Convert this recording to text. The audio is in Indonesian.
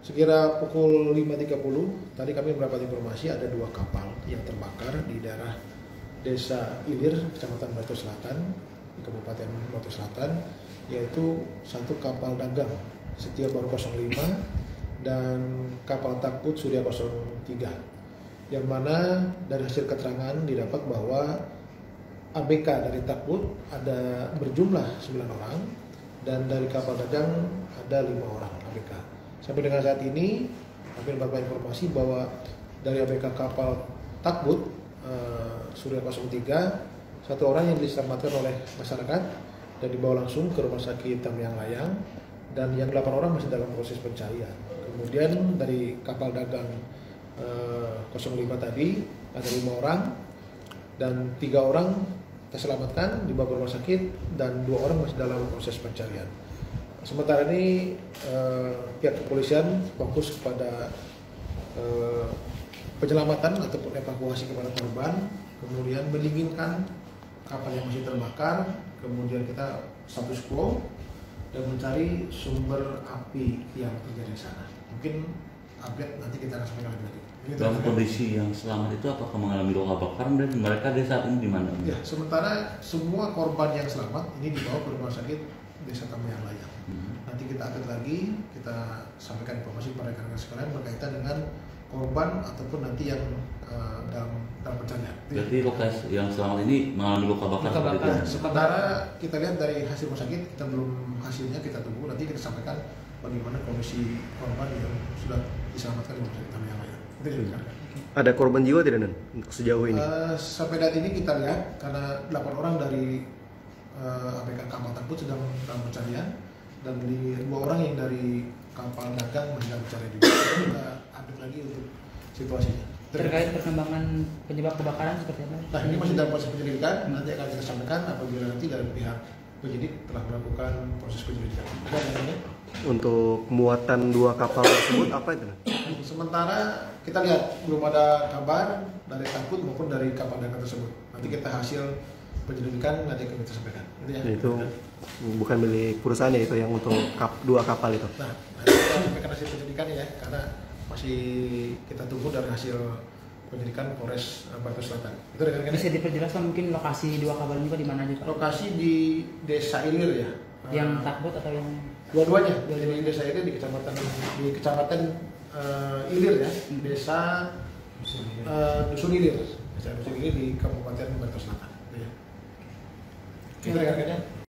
Sekira pukul 5.30 tadi kami mendapat informasi ada 2 kapal yang terbakar di daerah Desa Ilir, Kecamatan Batu Selatan, di Kabupaten Batu Selatan, yaitu satu kapal dagang Setia Baru 05 dan kapal takbut Surya 03, yang mana dari hasil keterangan didapat bahwa ABK dari takbut ada berjumlah 9 orang dan dari kapal dagang ada 5 orang ABK. Sampai dengan saat ini kami mendapat informasi bahwa dari ABK kapal takbut Surya 03, 1 orang yang diselamatkan oleh masyarakat dan dibawa langsung ke Rumah Sakit Tamiang Layang, dan yang 8 orang masih dalam proses pencarian. Kemudian dari kapal dagang 05 tadi ada 5 orang dan 3 orang terselamatkan dibawa ke rumah sakit dan 2 orang masih dalam proses pencarian. Sementara ini pihak kepolisian fokus kepada penyelamatan ataupun evakuasi kepada korban, kemudian mendinginkan kapal yang masih terbakar, kemudian kita status quo dan mencari sumber api yang terjadi di sana. Mungkin update nanti kita akan sampaikan lagi. Dalam kondisi yang selamat itu apakah mengalami luka bakar dan mereka di saat ini di mana? Ya, sementara semua korban yang selamat ini dibawa ke rumah sakit Desa Tamiang Layang. Nanti kita update lagi, kita sampaikan informasi kepada rekan-rekan sekalian berkaitan dengan korban ataupun nanti yang dalam pencarian. Jadi lokasi yang selamat ini mengalami luka bakar. Sementara kita lihat dari hasil rumah sakit, kita belum hasilnya, kita tunggu nanti kita sampaikan bagaimana kondisi korban yang sudah diselamatkan di rumah sakit Tamiang Layang. Ada korban jiwa tidak, Nan, untuk sejauh ini? Sampai saat ini kita lihat karena 8 orang dari ABK kapal takbut sedang dalam pencarian dan 2 orang yang dari kapal dagang masih dalam pencarian juga. Kita update lagi untuk situasinya. Terkait perkembangan penyebab kebakaran seperti apa? Nah, ini masih dalam proses penyelidikan, nanti akan kita sampaikan apabila nanti dari pihak penyidik telah melakukan proses penyelidikan. Untuk muatan 2 kapal tersebut apa itu? Sementara kita lihat belum ada kabar dari takbut maupun dari kapal dagang tersebut. Nanti kita hasil penyelidikan nanti akan kita sampaikan. Itu bukan milik perusahaannya itu yang untuk 2 kapal itu. Nah, nanti kita sampaikan hasil penyelidikan ya, karena masih kita tunggu dari hasil penyelidikan Polres Batu Selatan. Itu rekan-rekan. Bisa diperjelaskan mungkin lokasi 2 kapal juga di mana aja, Pak? Lokasi di Desa Ilir ya. Yang takbut atau yang dua-duanya? Jadi Desa Ilir di Kecamatan Ilir ya, Desa Dusun Ilir. Desa Dusun Ilir di Kabupaten Batu Selatan. Itu rekan-rekannya.